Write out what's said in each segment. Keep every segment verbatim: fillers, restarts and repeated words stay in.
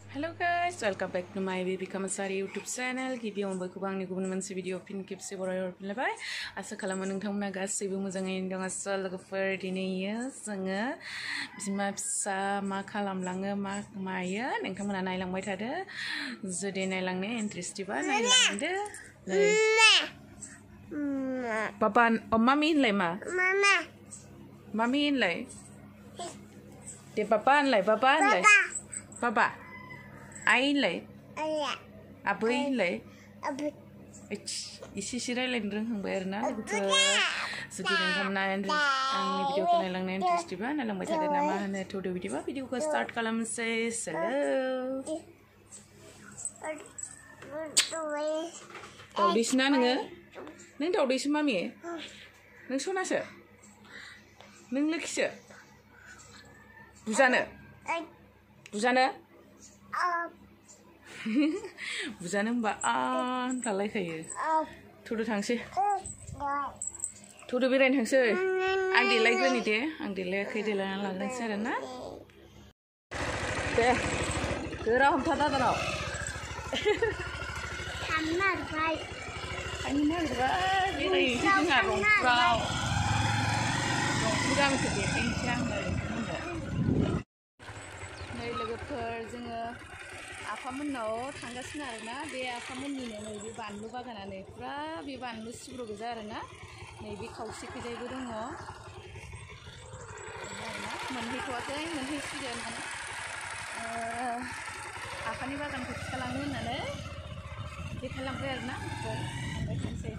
Hello guys, welcome back to my BibikaMochahary YouTube channel. गिबियावनो बयखौबो आंनि गुबुन मोनसे भिडिअ फिन खेबसे बरायहरफिनलायबाय। आसा खालामो नोंथांमोना गासैबो मोजाङैनो दं। आसा लोगोफोर दिनैयो जोङो बिमा फिसा मा खालामलाङो मा मायो नोंथांमोना नायलांबाय थादो। जुदि नायलांनो इन्ट्रेस्टिबा नायलांदो। Papa, oh mami होनलाय मा? Mama. Mami होनलाय? दे पापा होनलाय पापा होनलाय? Papa. Ai होनलाय? आबै होनलाय? इसे इसे रायलायनो रोंहांबाय आरोना लोगोफोर। जुदि नोंथांमोना आंनि भिडिअखौ नायलांनो इन्ट्रेस्टिबा नायलांबाय थादो ना मा होनो थौदो बिदिबा भिडिअखौ स्टार्ट खालामनोसै। हेलौ दावदैसो ना नोङो? नों दावदैसो मामि? नों सनासो? नों लोखिसो? बुजानो? बुजानो? बुजानो होनबा आन खालायखायो। थौदो थांसै। थौदो बेरायनो थांसै। आं देलायग्रोनि दे। आं देलायाखै देलायना लाग्रोनोसै आरोना। दे गोरा हमथा दादानाव। थांनो नागिरबाय। थांनो नागिरबाय बेरायहैनोसै जोंहा रंफुराव। रंफुर गामिखौ देखायनोसै आङो नोंथांमोननो। नै लोगोफोर जोङो आफामोननाव थांगासिनो आरोना। बे आफामोननिनो नैबे बानलु बागाना नै फुरा बे बानलु सिब्र' गोजा आरोना। नैबे खावसेखैजायबो दङ आरोना। मोनहैथ'वाखै मोनहैसिगोन माने आफानि बागानखौ खिथालांनो होननानै देखायलांबाय आरोना। थांबाय थानोसै।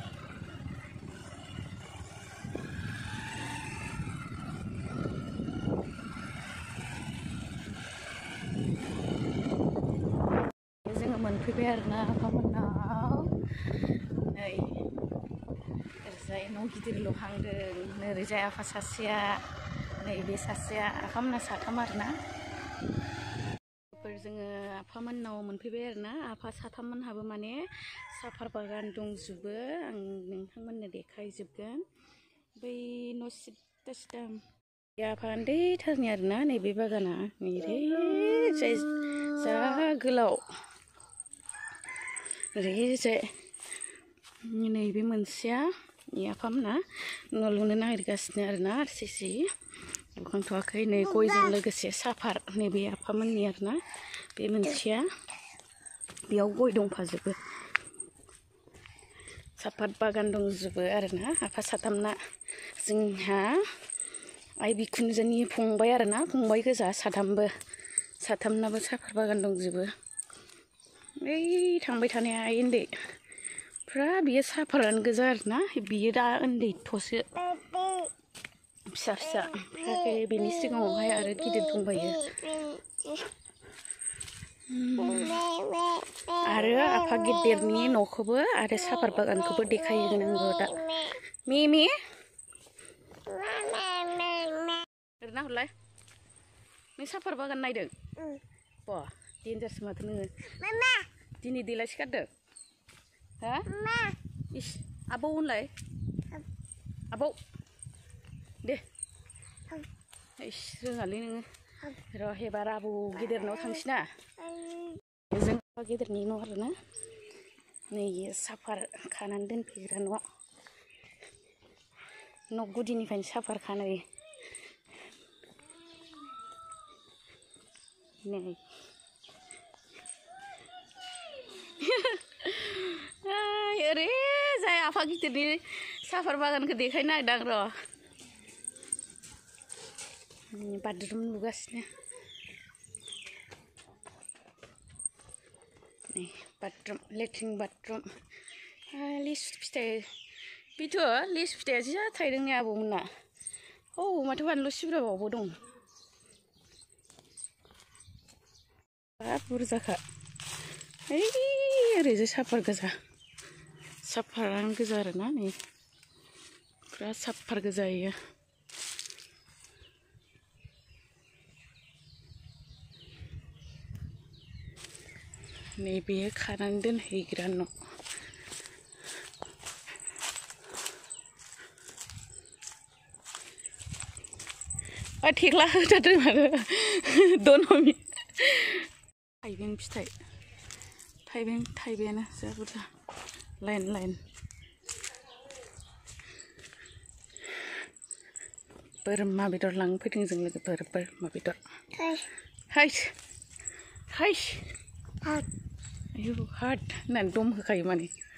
मोनफैबाय आरोना आफामोननाव। नै ओरैजाय न' गिदिर लुहांदों। ओरैजाय आफा सासेया नैबे सासेया आफामोनना साथाम आरोना। जोङो आफामोननाव मोनफैबाय आरोना। आफा साथाममोनहाबो माने साफार बागान दंजोबो। आं नोंथांमोननो देखायजोबगोन। बै न' सिदा सिदा आफा उन्दैथारनि आरोना नैबे बागाना। नैरै जा गोलाव। ओरैजाय नैबे मोनसेया आफामोना न' लुनो नागिरगासिनो आरोना। आर सि सि लुखांथ'वाखै। नै गयजों लोगोसे साफार नैबे आफामोननि आरोना। बे मोनसेया बेयाव गय दंफाजोबो। साफात बागान दंजोबो आरोना आफा साथामना। जोंहा आइ बिखुनजोनि फंबाय आरोना। फंबाय गोजा साथामबो। साथामनाबो साफात बागान दंजोबो। ओइ थांबाय थानाया आइ उन्दै फुरा बियो साफारानो गोजा आरोना। बियो दा उन्दैथ'सो फिसा फिसा। ओमफ्राय बेनि सिगाङावहाय आरो गिदिर दंबायो। आरो आफा गिदिरनि न'खौबो आरो साफात बागानखौबो देखायहैनांगौ दा। मिमि ओरैना हरलाय। नों साफात बागान नायदों? बा देन्जारसो माथो नोङो। दिनै देलाय सिखारदों? हा? इस आबौ होनलाय। आबौ दे। इस रोङालै नोङो। र' एबार आबौ गिदिरनाव थांसैना। जों आफा गिदिरनि न' आरोना। नै साफार खानानै दोनफैग्रा न'। न' गुदिनिफ्रायनो साफार खानाय। नै ओरै जाय आफा गिदिरनि साफार बागानखौ देखायनो नागिरदों आं र'। बाथरुम लुगासिनो। नै बाथरुम लेट्रिन बाथरुम। लिसु फिथाइ बेथ' लिसु फिथाइया जा थाइदों नै आबौमोनना। औ माथो बानलु सिब्र'आवबो दं। बिराद बुरजाखा। ओइ ओरैजाय साफार गोजा। साफारानो गोजा आरोना नै फुरा साफार गोजा इयो। नै बेयो खानानै दोनहैग्रा न'। थेख्ला होथारदों माथो दनमि। थाइबें फिथाइ थाइबें थाइबेंआनो जा बुरजा लाइन लाइन बोरमा बेदर लांनो फैदों जों लोगोफोर बोरमा बेदर हाइस हाइस हाट आयु हाट होननानै दम होखायो माने